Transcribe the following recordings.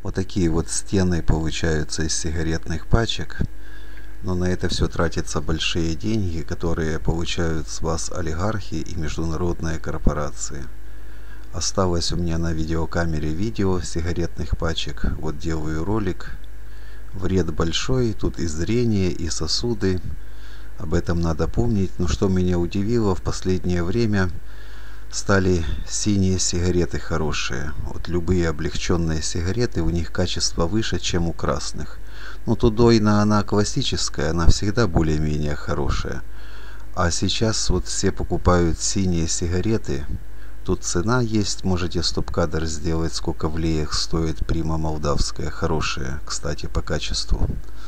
Вот такие вот стены получаются из сигаретных пачек. Но на это все тратятся большие деньги, которые получают с вас олигархи и международные корпорации. Осталось у меня на видеокамере видео сигаретных пачек. Вот делаю ролик. Вред большой, тут и зрение, и сосуды. Об этом надо помнить. Но что меня удивило, в последнее время стали синие сигареты хорошие. Вот любые облегченные сигареты, у них качество выше, чем у красных. Ну, Тудойна, она классическая, она всегда более-менее хорошая. А сейчас вот все покупают синие сигареты. Тут цена есть, можете стоп-кадр сделать, сколько в леях стоит прима молдавская. Хорошая, кстати, по качеству.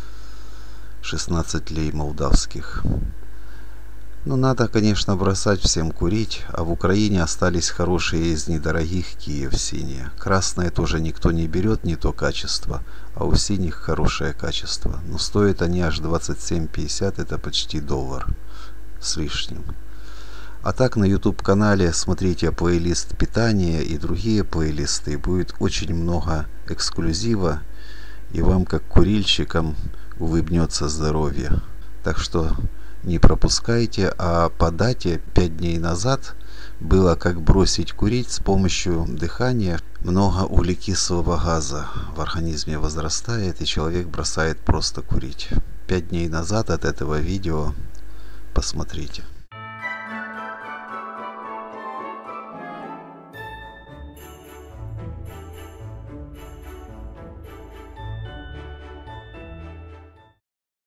16 лей молдавских. Ну, надо, конечно, бросать всем курить, а в Украине остались хорошие из недорогих Киев синие. Красные тоже никто не берет, не то качество, а у синих хорошее качество. Но стоят они аж 27,50, это почти $1 с лишним. А так на YouTube канале смотрите плейлист питания и другие плейлисты. Будет очень много эксклюзива, и вам, как курильщикам, улыбнется здоровье. Так что не пропускайте, а по дате 5 дней назад было как бросить курить с помощью дыхания. Много углекислого газа в организме возрастает, и человек бросает просто курить. 5 дней назад от этого видео посмотрите.